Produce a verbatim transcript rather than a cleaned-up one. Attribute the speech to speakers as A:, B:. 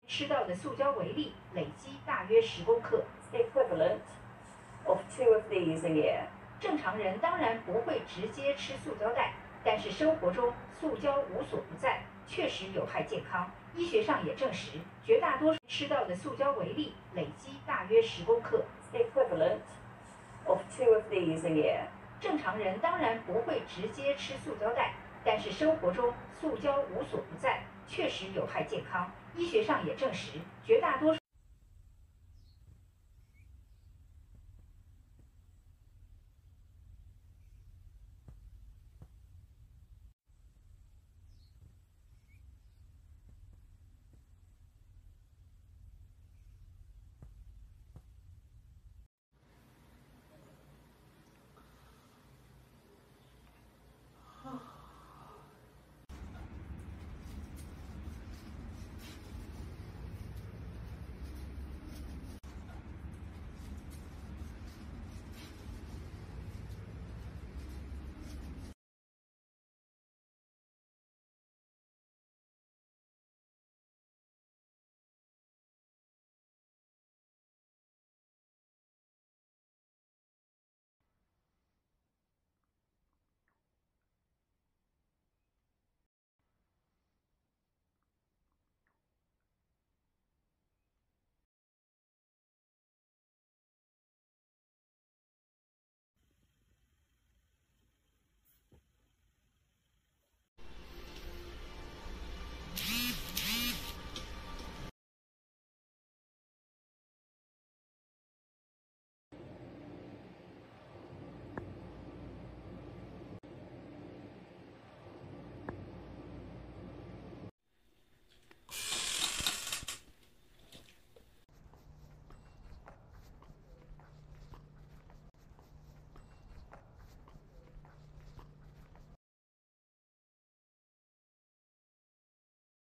A: 吃到的塑胶为例，累积大约十公克。
B: equivalent of two of these a year.
A: 正常人当然不会直接吃塑胶袋，但是生活中塑胶无所不在，确实有害健康。医学上也证实，绝大多数吃到的塑胶为例，累积大约十公克。
B: equivalent of two of these a year.
A: 正常人当然不会直接吃塑胶袋，但是生活中塑胶无所不在，确实有害健康。医学上也证实，绝大多数